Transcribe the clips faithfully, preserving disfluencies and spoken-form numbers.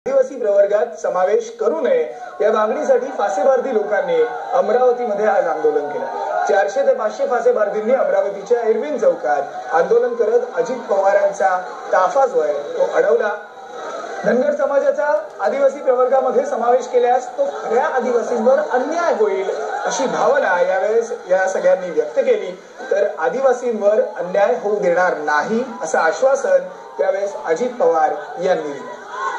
आदिवासी प्रवर्गात समावेश करू नये या मागणीसाठी फासेबारदी लोकांनी अमरावतीमध्ये आज आंदोलन केलं। चारशे ते पाचशे फासेबारदींनी अमरावतीच्या एरविन चौकात आंदोलन करत अजित पवारांचा ताफा जो आहे तो अडवला। धनगर समाजाचा आदिवासी प्रवर्गामध्ये समावेश केल्यास तो खऱ्या आदिवासींवर अन्याय होईल अशी भावना यावेळेस या सगळ्यांनी व्यक्त केली। तर आदिवासींवर अन्याय होऊ देणार नाही असं आश्वासन यावेळेस अजित पवार यांनी दिलं।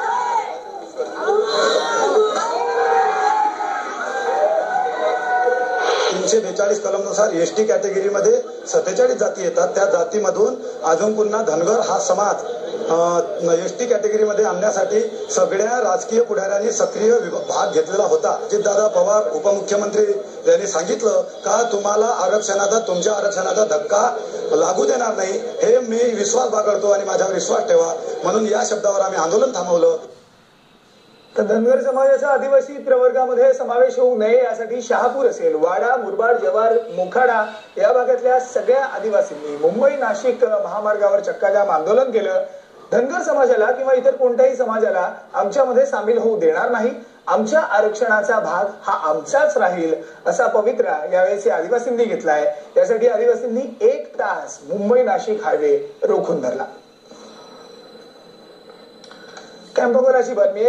तीनशे बेचाळीस कलमनुसार एसटी कॅटेगरीमध्ये सत्तेचाळीस जाती येतात। त्या जातीमधून अजून पुन्हा धनगर हा समाज एसटी कॅटेगरीमध्ये आणण्यासाठी सगळ्या राजकीय पुढाऱ्यांनी सक्रिय भाग घेतलेला होता। अजितदादा पवार उपमुख्यमंत्री यांनी सांगितलं का तुम्हाला आरक्षणाचा तुमच्या आरक्षणाचा धक्का लागू देणार नाही, हे मी विश्वास बाळगतो आणि माझ्यावर विश्वास ठेवा, म्हणून या शब्दावर आम्ही आंदोलन थांबवलं। तर धनगर समाजाचा आदिवासी प्रवर्गामध्ये समावेश होऊ नये यासाठी शहापूर असेल, वाडा, मुरबाड, जव्हार, मोखाडा या भागातल्या सगळ्या आदिवासींनी मुंबई नाशिक महामार्गावर चक्काजाम आंदोलन केलं। धनगर समाजाला किंवा इतर कोणत्याही समाजाला आमच्यामध्ये सामील होऊ देणार नाही, आमच्या आरक्षणाचा भाग हा आमचाच राहील असा पवित्रा यावेळेस आदिवासींनी घेतलाय। यासाठी आदिवासींनी एक तास मुंबई नाशिक हायवे रोखून धरला। कॅम्पवरची बातमी।